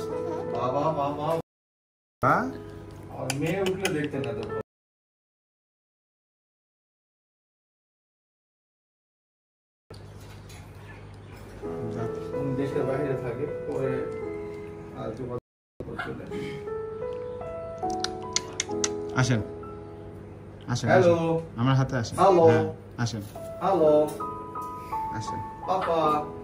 বাবা বাবা আর মেয়ে উঠলে দেখতে না তো দেশের বাইরে থাকে পরে আর আসেন আসেন হ্যালো আমার হাতে আসেন হ্যালো আসেন হ্যালো আসেন পাপা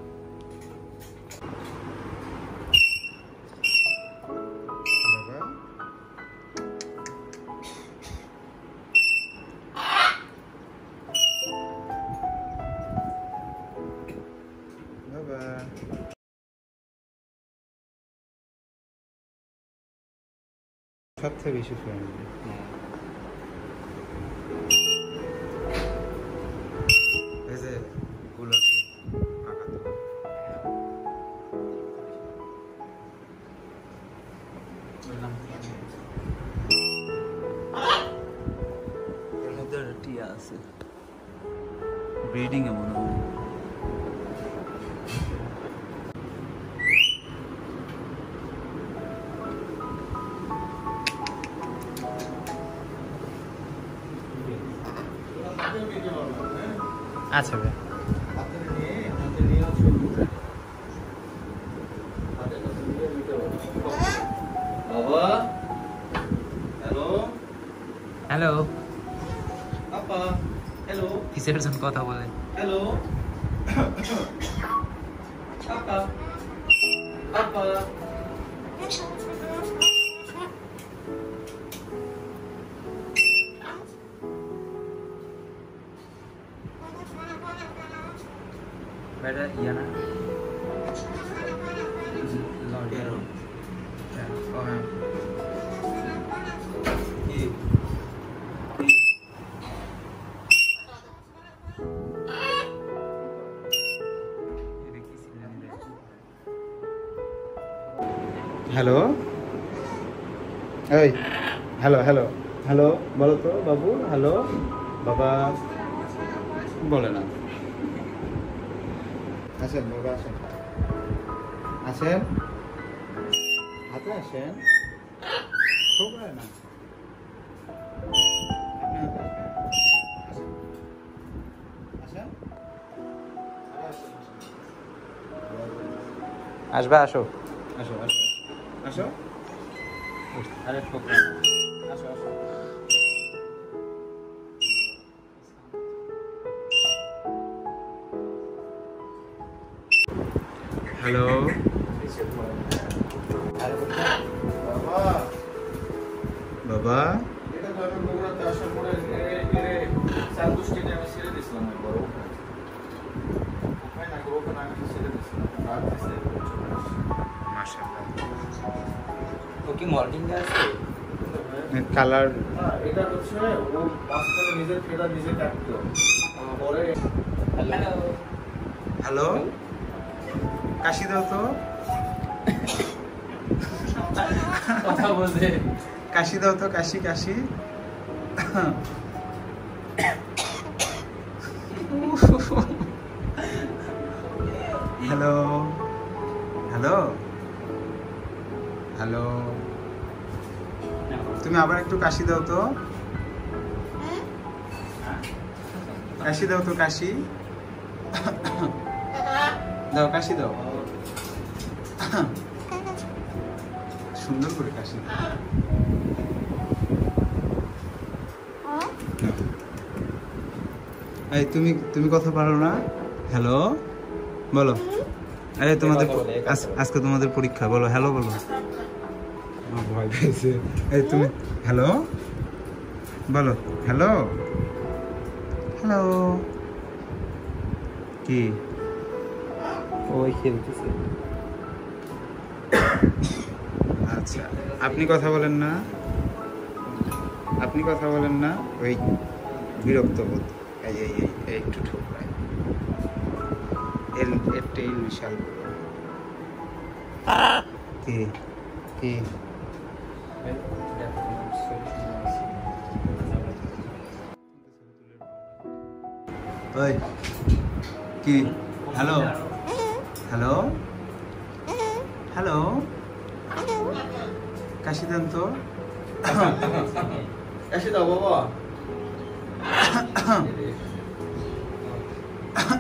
সবথেকে বেশি ফ্রেন্ডলি এই যে গুলো এর মধ্যে টিয়া আছে ব্রিডিং এ মনে হয় আচ্ছা ভাই বাবা হ্যালো হ্যালো পাপা হ্যালো কিসের জন্য কথা বলেন হ্যালো পাপা পাপা বেটা ইয়া না লরিয়ারো হ্যালো এই হ্যালো হ্যালো হ্যালো বলো তো বাবু হ্যালো বাবা বলে না আসেন বাবা আসেন আসেন হাতে আসেন ঠোকরায় না আপনি হাতে আসেন আসেন আসবে আসো আসো আসো আসো আরে ঠোকরা আসো আসো হ্যালো বাবা বাবা এটা তো আমি বগুড়াতে আসার পরে স্যান্ডউইচটা আমি ছেড়ে দিয়েছিলাম একবার ওখানে না ওখানে আমি ছেড়ে দিয়েছিলাম রাত দিয়েছে মাশাআল্লাহ ও কি মর্নিং আছে কালার না এটা হচ্ছে ও বাচ্চারা নিজের খেলা নিজে কাটতো পরে হ্যালো হ্যালো কাশি দাও তো কথা বলছে কাশি দাও তো কাশি কাশি হ্যালো হ্যালো হ্যালো তুমি আবার একটু কাশি দাও তো কাশি দাও তো কাশি দাও কাশি দাও সুন্দর করে কাশি দাও এই তুমি তুমি কথা পারো না হ্যালো বলো আরে তোমাদের আজকে তোমাদের পরীক্ষা বলো হ্যালো বলো আমার ভয় পেয়েছে এই তুমি হ্যালো বলো হ্যালো হ্যালো কি ওই খেলতেছে আচ্ছা আপনি কথা বলেন না আপনি কথা বলেন না ওই বিরক্ত বোধ এই এই এই এই একটু ঠোকরায় এর টেইল বিশাল কি কি ওই কি হ্যালো হ্যালো হ্যালো কাশি দেন তো। এসে দাও বাবা।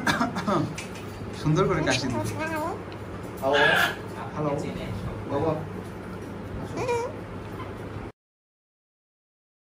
সুন্দর করে কাশি দিন। হ্যালো হ্যালো বাবা।